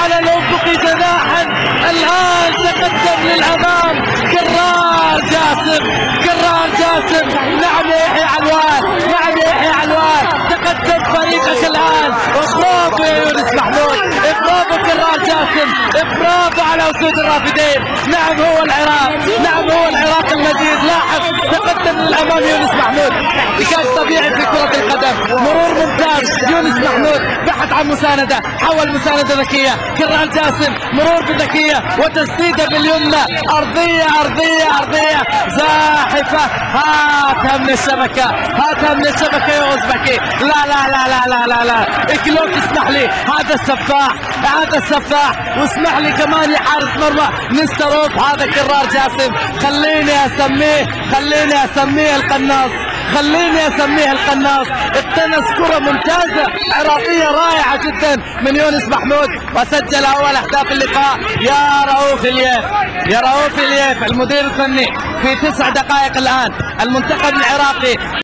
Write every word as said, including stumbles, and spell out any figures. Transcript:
على الافق جناحا، الان تقدم للامام كرار جاسم، كرار جاسم. نعم يحيى علوان، نعم يحيى علوان، تقدم فريقك الان. برافو يا يونس محمود، برافو كرار جاسم، برافو على اسود الرافدين. نعم هو العراق، نعم هو العراق المجيد. لاحظ تقدم للامام يونس محمود، كان طبيعي في كرة القدم. مرور ممتاز يونس محمود، بحث عن مساندة، حول مساندة ذكية. كرار جاسم مرور بذكية وتسديدة باليمنى، أرضية أرضية أرضية زاحفة. هاتها من الشبكة، هاتها من الشبكة يا أوزبكي. لا لا لا لا لا لا لا إكلوك، اسمح لي، هذا السفاح، هذا السفاح. واسمح لي كمان يا حارس مرمى نستروف، هذا كرار جاسم. خليني أسميه، خليني أسميه القناص، خليني اسميها القناص. اقتنص كرة ممتازة عراقية رائعة جدا من يونس محمود، وسجل اول اهداف اللقاء. يا رؤوف الياف، يا رؤوف الياف المدير الفني في تسع دقائق الان المنتخب العراقي